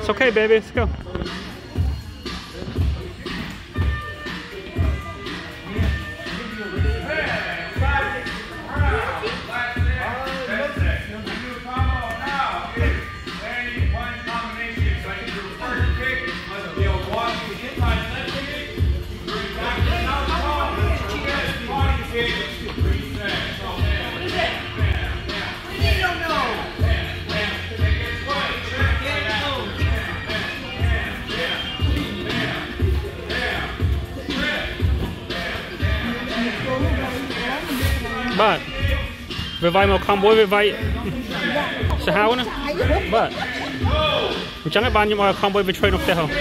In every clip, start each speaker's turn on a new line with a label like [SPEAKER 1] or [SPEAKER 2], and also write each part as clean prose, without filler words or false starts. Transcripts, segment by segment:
[SPEAKER 1] It's okay, baby. Let's go. Bạn về vai một combo về vai sẽ hao nữa bạn chẳng lẽ bạn nhưng mà combo về trade of the hell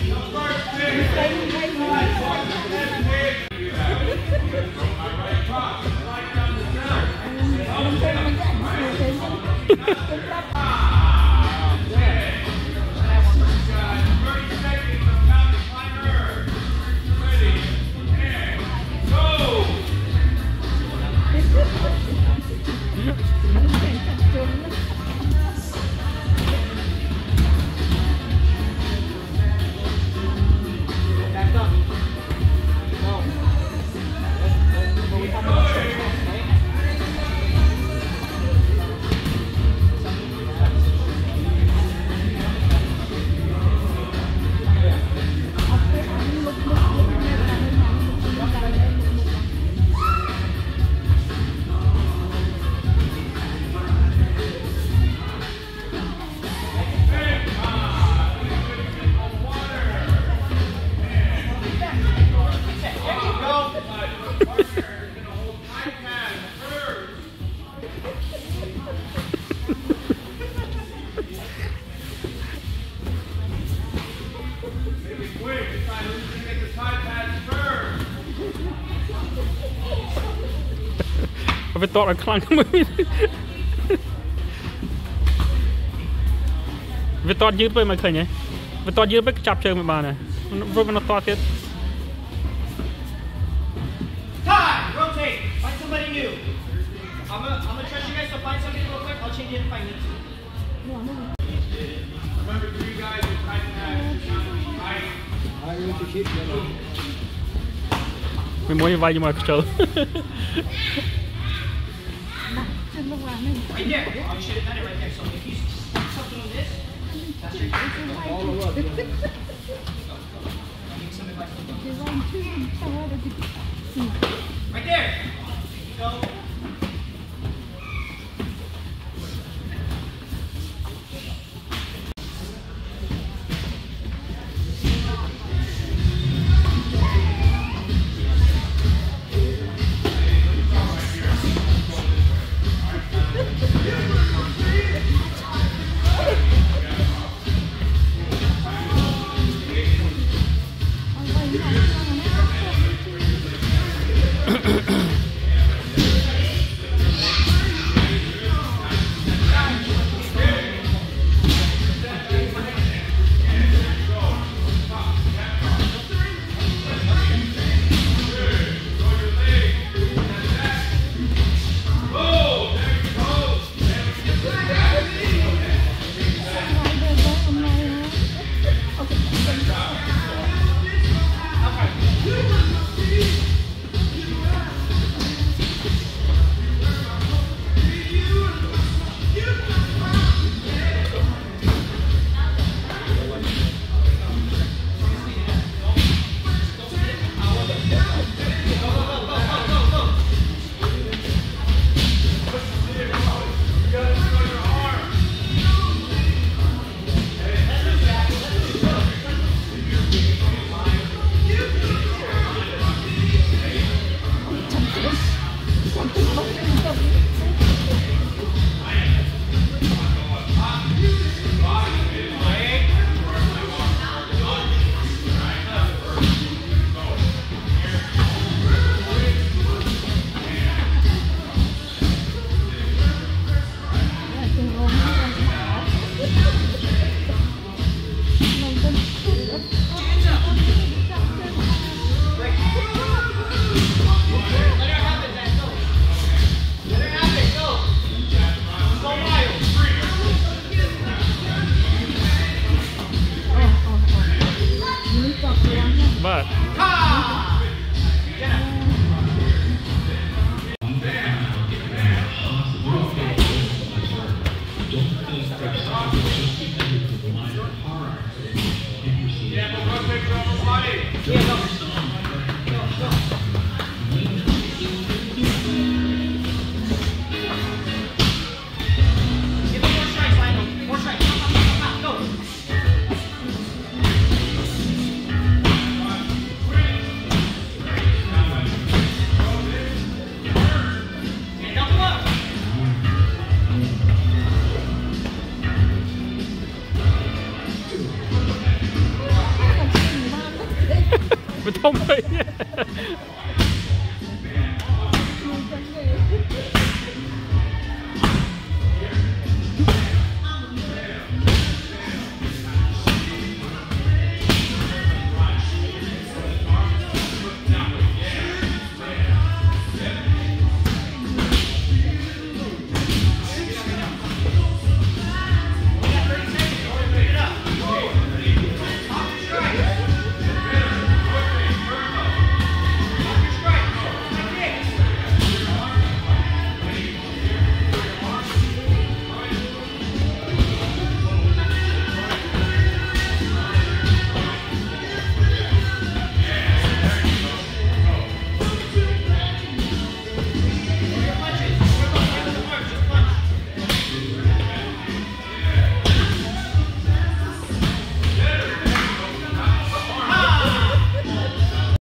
[SPEAKER 1] I thought I'd climb the moon. We thought you'd play my clean, we thought you'd pick chapter with banner. We're gonna thought it.
[SPEAKER 2] Time! Rotate! Find somebody new. I'm gonna trust you guys to find somebody real quick. I'll change it if I need to. Remember, 3 guys with tight pads. I need to keep them.
[SPEAKER 1] We more invite you, Marcus.
[SPEAKER 2] Right there. I should have done it right there. So if you put something on this, that's your all up. Give some advice. Right there. Go.
[SPEAKER 1] Mà thông rồi.